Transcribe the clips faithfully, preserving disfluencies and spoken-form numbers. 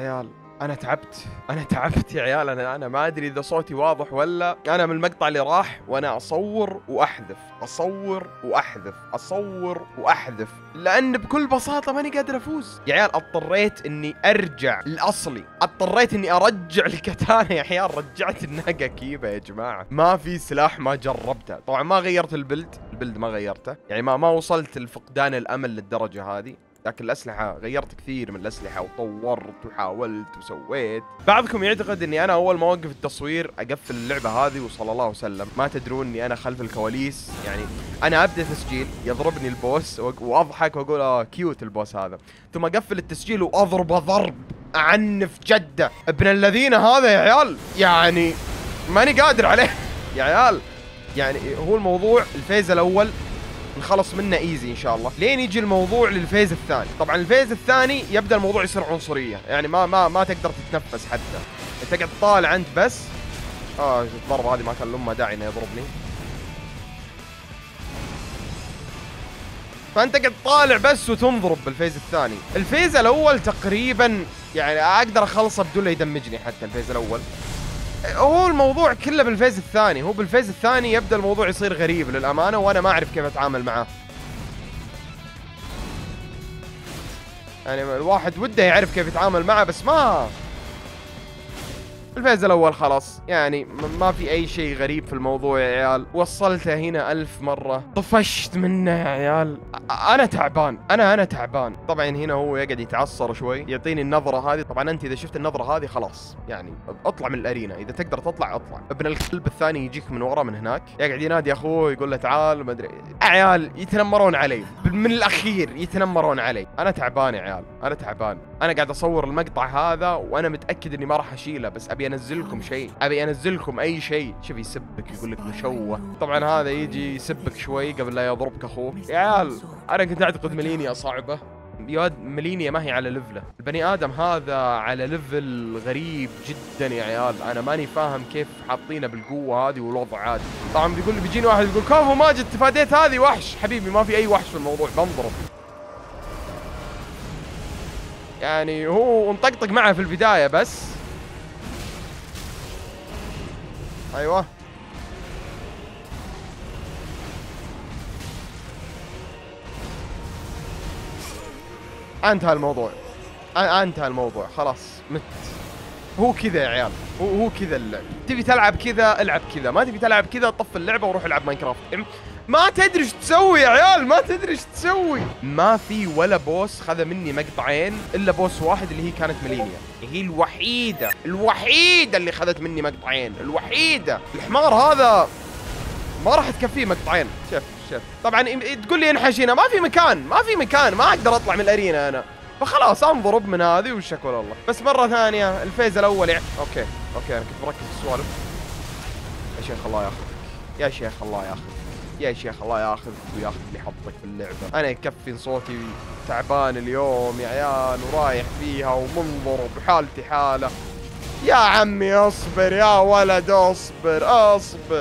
عيال انا تعبت، انا تعبت يا عيال. انا انا ما ادري اذا صوتي واضح ولا. انا من المقطع اللي راح وانا اصور واحذف، اصور واحذف، اصور واحذف، لان بكل بساطه ماني قادر افوز يا عيال. اضطريت اني ارجع الاصلي، اضطريت اني ارجع الكتانه يا عيال. رجعت الناقه كيبه يا جماعه. ما في سلاح ما جربته. طبعا ما غيرت البلد، البلد ما غيرته، يعني ما ما وصلت لفقدان الامل للدرجه هذه. لكن الأسلحة غيرت كثير من الأسلحة وطورت وحاولت وسويت. بعضكم يعتقد اني انا اول ما اوقف التصوير اقفل اللعبة هذه وصلى الله وسلم. ما تدرون اني انا خلف الكواليس. يعني انا ابدا تسجيل يضربني البوس واضحك واقول اه كيوت البوس هذا، ثم اقفل التسجيل واضربه ضرب اعنف جدة. ابن الذين هذا يا عيال، يعني ماني قادر عليه يا عيال. يعني هو الموضوع الفيز الاول نخلص منه ايزي ان شاء الله، لين يجي الموضوع للفيز الثاني. طبعا الفيز الثاني يبدا الموضوع يصير عنصريه، يعني ما ما ما تقدر تتنفس حتى، انت قاعد تطالع انت بس. اه الضربه هذه ما كان لهم داعي انه يضربني. فانت قاعد تطالع بس وتنضرب بالفيز الثاني. الفيز الاول تقريبا يعني اقدر اخلصه بدون لا يدمجني حتى. الفيز الاول هو الموضوع كله بالفيز الثاني، هو بالفيز الثاني يبدأ الموضوع يصير غريب للأمانة، وأنا ما أعرف كيف أتعامل معاه. يعني الواحد وده يعرف كيف يتعامل معه بس ما. الفيز الأول خلاص، يعني ما في أي شيء غريب في الموضوع يا عيال. وصلته هنا ألف مرة، طفشت منه يا عيال. أنا تعبان، أنا أنا تعبان. طبعا هنا هو يقعد يتعصر شوي، يعطيني النظرة هذه. طبعا أنت إذا شفت النظرة هذه خلاص يعني اطلع من الأرينا، إذا تقدر تطلع اطلع. ابن الكلب الثاني يجيك من ورا من هناك، يقعد ينادي أخوه يقول له تعال ما أدري. عيال يتنمرون علي من الأخير، يتنمرون علي. أنا تعبان يا عيال، أنا تعبان. أنا قاعد أصور المقطع هذا وأنا متأكد إني ما راح أشيله، بس أبي انزلكم شيء، ابي انزلكم اي شيء. شوف يسبك يقول لك مشوه. طبعا هذا يجي يسبك شوي قبل لا يضربك اخوه. يا عيال انا كنت اعتقد ملينيا صعبه. يا ملينيا ما هي على ليفله. البني ادم هذا على ليفل غريب جدا يا عيال. انا ماني فاهم كيف حاطينه بالقوه هذه والوضع عادي. طبعا بيقول لي بيجيني واحد يقول كفو ماجد تفاديت هذه وحش. حبيبي ما في اي وحش في الموضوع، بنضرب. يعني هو نطقطق معه في البدايه بس. ايوه انتهى الموضوع، انتهى الموضوع خلاص مت. هو كذا يا عيال، هو هو كذا اللعب. تبي تلعب كذا العب كذا، ما تبي تلعب كذا طف اللعبه وروح العب ماينكرافت. ما تدري ايش تسوي يا عيال، ما تدري ايش تسوي. ما في ولا بوس خذ مني مقطعين الا بوس واحد اللي هي كانت ملينيا. هي الوحيده الوحيده اللي خذت مني مقطعين، الوحيده. الحمار هذا ما راح تكفيه مقطعين. شوف شوف طبعا تقول لي انحشينا، ما في مكان، ما في مكان، ما اقدر اطلع من الارينا انا. فخلاص انضرب من هذه والشكوى لله. بس مره ثانيه الفيز الاول يعني. اوكي اوكي انا كنت مركز في السوالف. يا شيخ الله ياخذك، يا شيخ الله ياخذك، يا شيخ الله ياخذك وياخذ اللي حطك في اللعبه. انا يكفي صوتي تعبان اليوم يا عيال، ورايح فيها ومنضرب وحالتي حاله. يا عمي اصبر يا ولد، اصبر اصبر.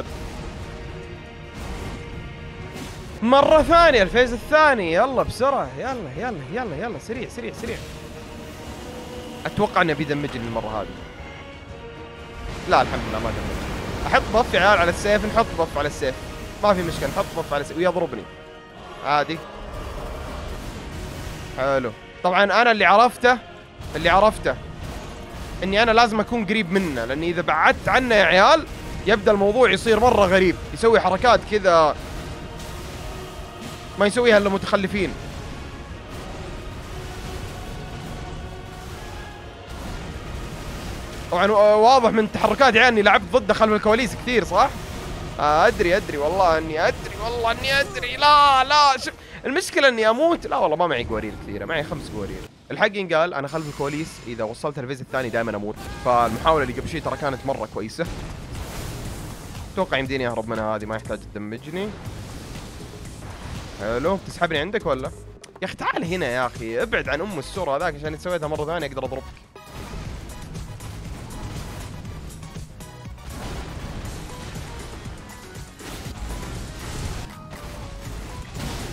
مرة ثانية الفيز الثاني، يلا بسرعة، يلا يلا يلا يلا سريع سريع سريع. اتوقع انه بيدمجني المرة هذه. لا الحمد لله ما دمجني. احط بف يا عيال على السيف، نحط بف على السيف، ما في مشكلة، نحط بف على السيف ويضربني عادي. حلو. طبعا انا اللي عرفته اللي عرفته اني انا لازم اكون قريب منه، لاني اذا بعدت عنه يا عيال يبدأ الموضوع يصير مرة غريب. يسوي حركات كذا ما يسويها الا متخلفين. طبعا واضح من تحركاتي يعني لعبت ضده خلف الكواليس كثير صح؟ آه ادري ادري والله اني ادري والله اني ادري. لا لا شوف المشكله اني اموت. لا والله ما معي قوارير كثيره، معي خمس قوارير. الحق ينقال انا خلف الكواليس اذا وصلت الفيز الثاني دائما اموت، فالمحاوله اللي قبل شوي ترى كانت مره كويسه. اتوقع يمديني اهرب منها هذه، ما يحتاج تدمجني. حلو. تسحبني عندك ولا؟ يا اخي تعال هنا يا اخي، ابعد عن ام السور هذاك عشان إذا سويتها مره ثانيه اقدر اضربك.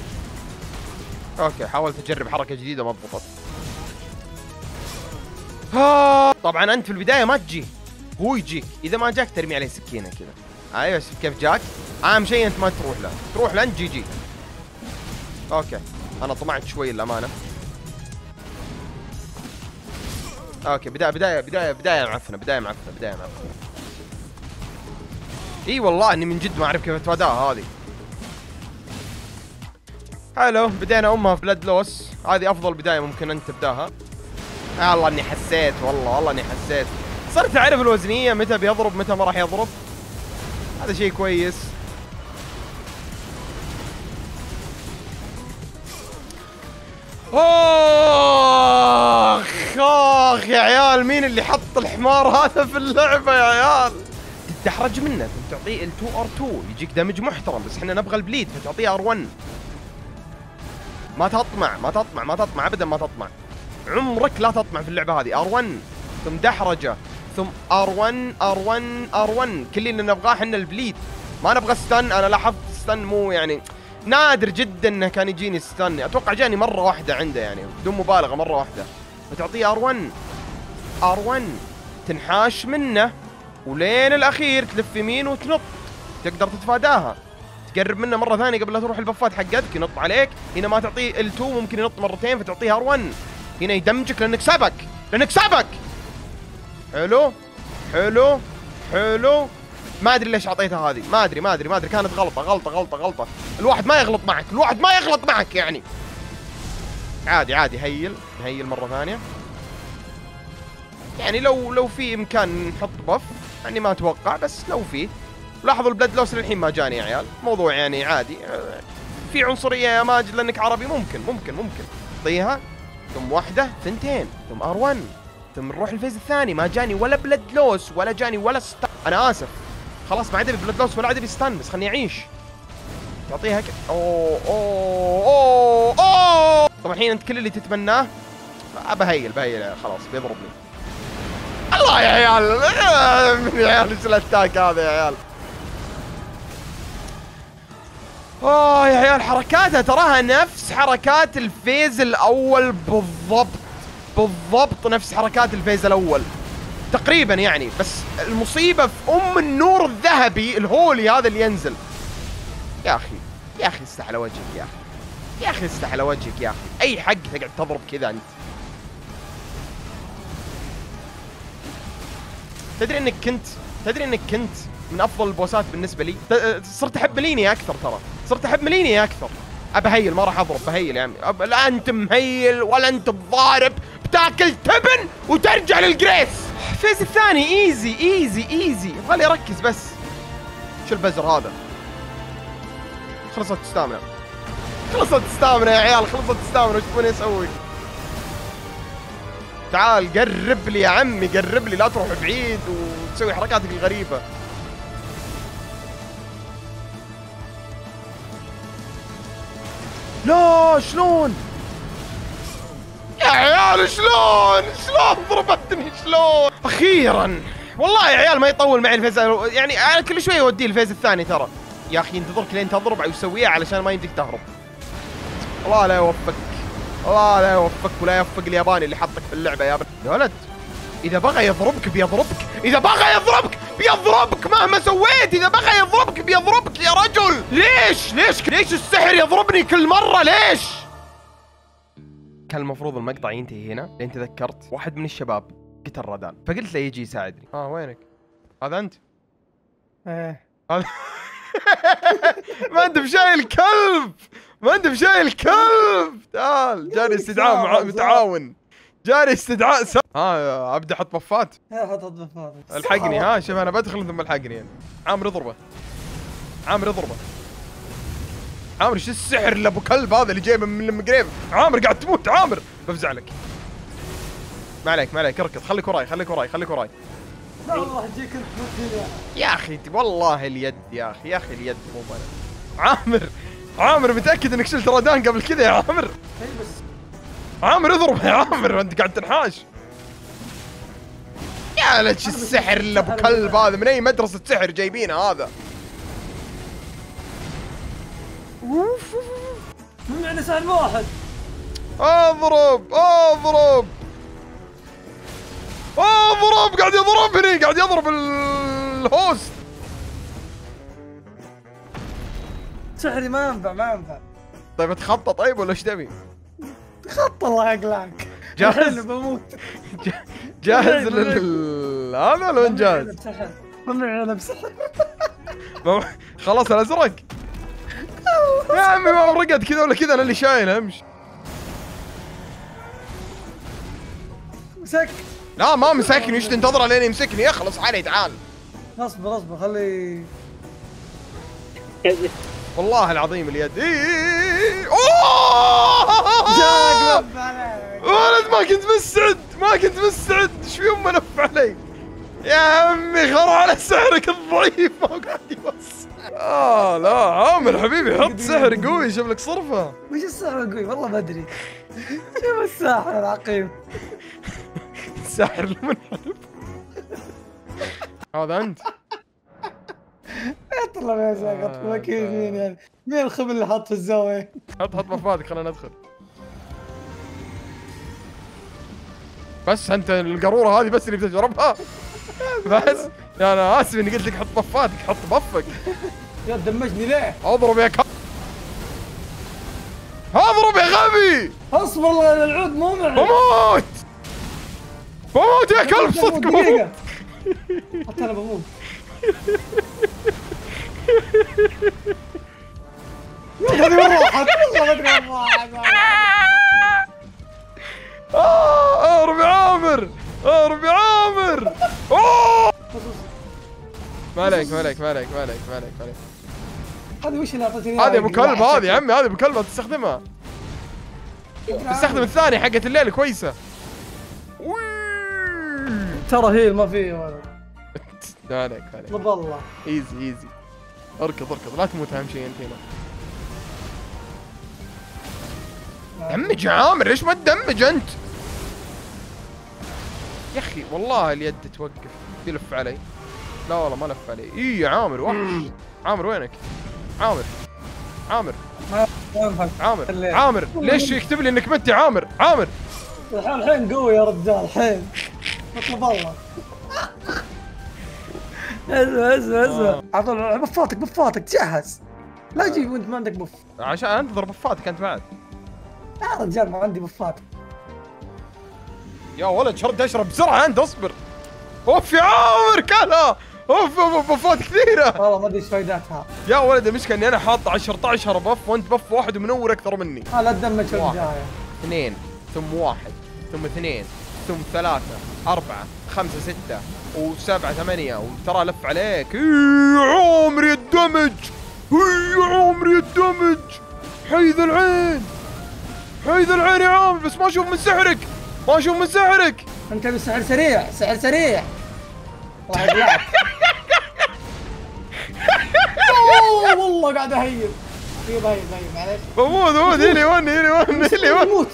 اوكي حاولت اجرب حركه جديده ما ضبطت. طبعا انت في البدايه ما تجي، هو يجيك، اذا ما جاك ترمي عليه سكينه كذا. ايوه شوف كيف جاك. اهم شيء انت ما تروح له، تروح له انت جي جي. اوكي انا طمعت شوي للامانه. اوكي بدايه بدايه بدايه بدايه معفنه، بدايه معفنه، بدايه معفنه. اي والله اني من جد ما اعرف كيف اتفاداها هذه. حلو بدينا امها في بلاد لوس، هذه افضل بدايه ممكن انت تبداها. والله اني حسيت، والله والله اني حسيت، صرت اعرف الوزنيه متى بيضرب متى ما راح يضرب. هذا شيء كويس. اخ اخ يا عيال، مين اللي حط الحمار هذا في اللعبه يا عيال؟ تتدحرج منه، تعطيه ال تو ار تو يجيك دمج محترم، بس احنا نبغى البليد فتعطيه ار ون. ما تطمع ما تطمع ما تطمع ابدا، ما تطمع عمرك، لا تطمع في اللعبه هذه. ار ون ثم دحرجه ثم ار ون ار ون ار ون، كل اللي نبغاه احنا البليد، ما نبغى ستان. انا لاحظت ستان مو يعني نادر جدا انه كان يجيني ستان، اتوقع جاني مره واحده عنده يعني بدون مبالغه مره واحده. فتعطيه ار ون ار ون تنحاش منه ولين الاخير تلف يمين وتنط، تقدر تتفاداها. تقرب منه مره ثانيه قبل لا تروح البفات حقتك ينط عليك. هنا ما تعطيه ال تو، ممكن ينط مرتين فتعطيه ار ون. هنا يدمجك لانك سبك، لانك سبك. حلو حلو حلو. ما ادري ليش اعطيتها هذه، ما ادري ما ادري ما ادري كانت غلطه غلطه غلطه غلطه. الواحد ما يغلط معك، الواحد ما يغلط معك يعني. عادي عادي، هيل هيل مره ثانيه. يعني لو لو في امكان نحط بف، يعني ما اتوقع، بس لو في. لاحظوا البلاد لوس للحين ما جاني يا عيال، موضوع يعني عادي. في عنصريه يا ماجد لانك عربي، ممكن ممكن ممكن طيها. ثم واحده ثنتين ثم ار ون ثم نروح الفيز الثاني. ما جاني ولا بلاد لوس ولا جاني ولا ستان. انا اسف خلاص ما عاد بلاد لوس ولا عاد ستان، بس خلني اعيش. تعطيها ك... اوه اوه اوه اوه. طبعا الحين انت كل اللي تتمناه بهيل بهيل خلاص بيضربني. الله يا عيال من يا عيال ايش الاتاك هذا يا عيال. اوه يا عيال حركاتها تراها نفس حركات الفيز الاول بالضبط، بالضبط نفس حركات الفيز الاول تقريبا يعني. بس المصيبه في ام النور الذهبي الهولي هذا اللي ينزل. يا اخي يا اخي استح على وجهك يا اخي، يا اخي استح على وجهك يا اخي. اي حق تقعد تضرب كذا انت؟ تدري انك كنت تدري انك كنت من افضل البوسات بالنسبه لي. صرت احب مليني اكثر، ترى صرت احب مليني اكثر. ابى هيل ما راح اضرب بهيل يا عمي. أب... لا انت مهيل ولا انت بضارب، بتاكل تبن وترجع للجريس. الفيز الثاني ايزي ايزي ايزي، خلي اركز بس. شو البزر هذا؟ خلصت ستامنا، خلصت ستامنا يا عيال، خلصت ستامنا. وش تبوني اسوي؟ تعال قرب لي يا عمي، قرب لي، لا تروح بعيد وتسوي حركاتك الغريبة. لا شلون؟ يا عيال شلون؟ شلون ضربتني شلون؟ أخيرا والله يا عيال ما يطول معي الفيز يعني. أنا كل شوية أوديه الفيز الثاني ترى. يا أخي انتظرك لين تضرب أو يسويها علشان ما يمديك تهرب. الله لا يوفقك، الله لا يوفقك ولا يوفق الياباني اللي حطك في اللعبة يا ولد. إذا بغى يضربك بيضربك، إذا بغى يضربك بيضربك مهما سويت. إذا بغى يضربك بيضربك يا رجل. ليش ليش ليش السحر يضربني كل مرة ليش؟ كان المفروض المقطع ينتهي هنا، لين تذكرت واحد من الشباب قتل رادان، فقلت له يجي يساعدني. اه وينك؟ هذا أنت؟ ايه هذا ما أنت بشايل كلب، ما أنت بشايل كلب. تعال جاني استدعاء متعاون، جاري استدعاء س... ها ابدا احط بفات. ايه حط بفات الحقني. ها شوف انا بدخل ثم الحقني يعني. عامر اضربه، عامر اضربه. عامر شو السحر اللي ابو كلب هذا اللي جايبه من المقريب؟ عامر قاعد تموت عامر، بفزع لك. ما عليك ما عليك، اركض، خليك وراي خليك وراي خليك وراي. لا والله تجيك انت تموت يا اخي والله اليد يا اخي، يا اخي اليد مو انا. عامر عامر متاكد انك شلت رادان قبل كذا يا عامر؟ اي بس عامر اضرب يا عامر، انت قاعد تنحاش. يا لك السحر اللي ابو كلب هذا، من اي مدرسة سحر جايبينه هذا؟ اوف من معنى سهم واحد. اضرب اضرب. يضرب قاعد يضربني قاعد يضرب الهوست. سحري ما ينفع ما ينفع. طيب اتخطى طيب ولا ايش تبي؟ خط الله يقلعك. جاهز؟ الحين بموت. جاهز لل هذا ولا وين جاهز؟ ممنوع بسحر. ما- خلاص الازرق. يا عمي ما رقد كذا ولا كذا انا اللي شايل امشي. مسك. لا ما مسكني ايش تنتظر لين يمسكني؟ اخلص علي تعال. اصبر اصبر خلي. والله العظيم اليد. إيه إيه إيه. اوه جاك لف عليك. ولد ما كنت مستعد ما كنت مستعد ايش فيهم لف علي يا عمي خر على سحرك الضعيف ما قاعد يوصل. اه لا عامر حبيبي حط سحر قوي شوف لك صرفه. وش السحر القوي والله ما ادري. شوف الساحر العقيم. الساحر المنحرف. هذا انت. اطلع يا زلمه اطلع كيف مين يعني مين الخبل اللي حاط في الزاويه. حط حط بفادك خلينا ندخل. بس انت القاروره هذه بس اللي بتجربها بس. انا اسف اني قلت لك حط بفاتك حط بفك. يا دمجني ليه؟ اضرب يا ك... اضرب يا غبي. اصبر الله العود مو معي. بموت بموت يا كلب صدق بموت. حتى انا بموت. هذه مره واحد والله ما ادري وين راحت. آه اهرب يا عامر اهرب يا عامر. اوه ما عليك ما عليك ما عليك ما عليك ما عليك ما عليك. هذه وش اللي اعطيتني؟ هذه ابو كلب هذه يا عمي هذه ابو كلب تستخدمها. تستخدم الثانية حقت الليل كويسة. ترى هي ما في ولد. ما عليك ما عليك. والله ايزي ايزي. اركض اركض لا تموت اهم شيء انت هنا. دمج يا عامر ليش ما تدمج انت؟ يا اخي والله اليد توقف يلف علي. لا والله ما لف علي. اي يا عامر وحش. عامر وينك؟ عامر عامر ما ينفع. عامر عامر ليش يكتب لي انك مت يا عامر؟ عامر الحين الحين قوي يا رجال الحين. اطلب الله. اسمع اسمع اسمع. عطوا بفاتك بفاتك جهز. لا تجيب وانت ما عندك بف. عشان انت ضرب بفاتك انت بعد. يا رجال ما عندي بفات. يا ولد شرد اشرب بسرعه انت اصبر. اوف يا عامر كلها اوف اوف بفات كثيره. والله ما ادري ايش فايدتها. يا ولد المشكله اني انا حاط عشرة عشر بف وانت بف واحد ومنور اكثر مني. ها لا تدمج في البدايه. اثنين ثم واحد ثم اثنين ثم ثلاثة أربعة خمسة ستة وسبعة ثمانية وترى لف عليك. اي عمري الدمج اي عمري الدمج. حيذ العين حيذ العين يا عامر بس ما اشوف من سحرك ما اشوف من سحرك. انت بالسحر سريع سحر سريع. راح يبلعك. اوه والله قاعد اهيل. طيب هيل هيل معليش. بموت بموت هيلي وني هيلي وني هيلي وني. موت.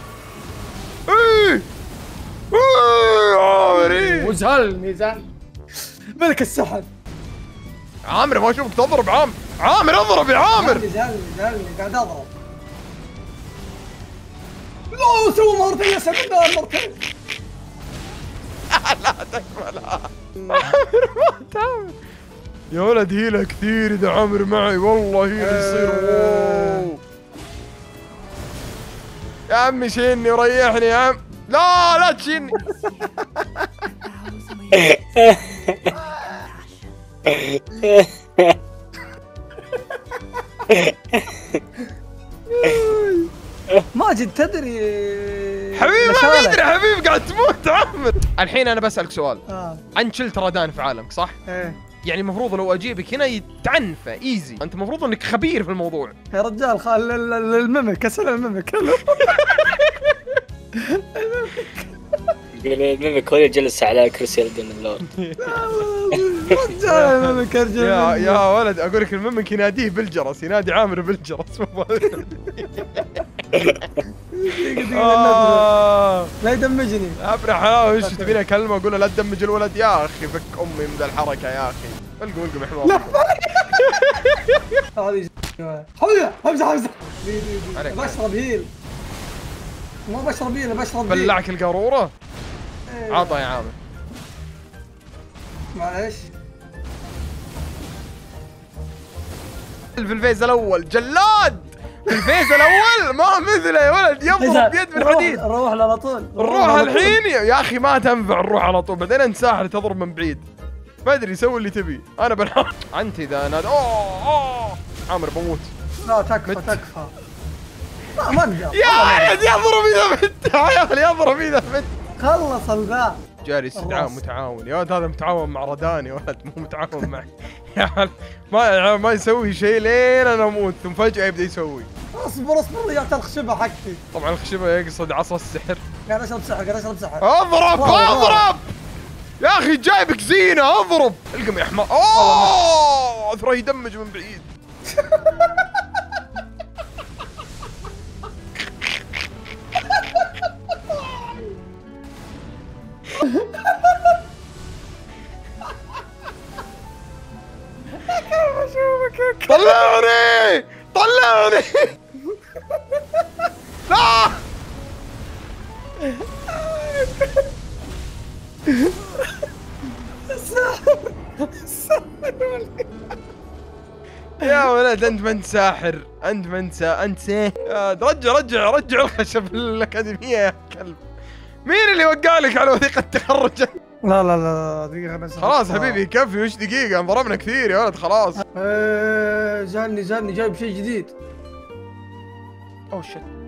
اي اي عامر وزهلني زهل. ملك السحر. عامر ما اشوفك تضرب. عامر عامر اضرب يا عامر. زهلني زهلني زهلني قاعد اضرب. لا سوى مرتين يا سبب مرتين. لا تكملها. عامر ما تعمل يا ولد هيله كثير اذا عامر معي والله هيله يصير واو. يا عمي شيلني وريحني يا عم. لا لا تشيلني. ماجد تدري حبيبي ما ادري حبيبي قاعد تموت عامر. الحين انا بسألك سؤال. اه انت شلت ردان في عالمك صح؟ ايه يعني المفروض لو اجيبك هنا يتعنفه ايزي. انت المفروض انك خبير في الموضوع. يا رجال خال الممك اسال الممك. الميمك هو اللي جلس على كرسي الدن اللورد. رجال الممك ارجل. يا يا ولد اقول لك الممك يناديه بالجرس ينادي عامر بالجرس. آه. لا يدمجني. ابرح حلاوه وش تبيني اكلمه اقول له لا تدمج الولد يا اخي فك امي من ذا الحركه يا اخي. القم القم يا حمار. هذه حمزه حمزه حمزه. بشرب هيل. ما بشرب هيل بشرب. بلعك القاروره. عطى يا عامر. معليش. في الفيز الاول جلاد، في الفيز الاول ما مثله يا ولد، يضرب بيد من حديد. نروح على طول، نروح الحين يا اخي، ما تنفع نروح على طول، بعدين انت ساحر تضرب من بعيد. ما ادري، سوي اللي تبي، انا بنحط انت اذا ناد. اوه اوه عامر بموت. لا تكفى تكفى. ما ما اقدر يا عيال يضرب اذا مت، يا عيال يضرب اذا مت. خلص الباع. جاري استدعاء متعاون يا ولد، هذا متعاون مع ردان يا ولد، مو متعاون معي. يا عيال ما ما يسوي شيء لين انا اموت، ثم فجأة يبدا يسوي. اصبر اصبر يا الخشبه حقتي. طبعا الخشبة يقصد عصا السحر. قاعد اشرب سحر، قاعد اشرب سحر. اضرب اضرب يا اخي، جايبك زينة، اضرب. القم يا حمار. اوه ترى يدمج من بعيد. طلعني طلعني. لا يا ولد، انت ما انت ساحر، انت ما انت انت ساحر. رجع رجع رجع الخشب الاكاديميه يا كلب. مين اللي وقع لك على وثيقه تخرج؟ لا لا لا دقيقة بس. خلاص حبيبي كفي، وش دقيقة، ضربنا كثير يا ولد خلاص. ايه جاني جاني جايب شيء جديد. اوه شت.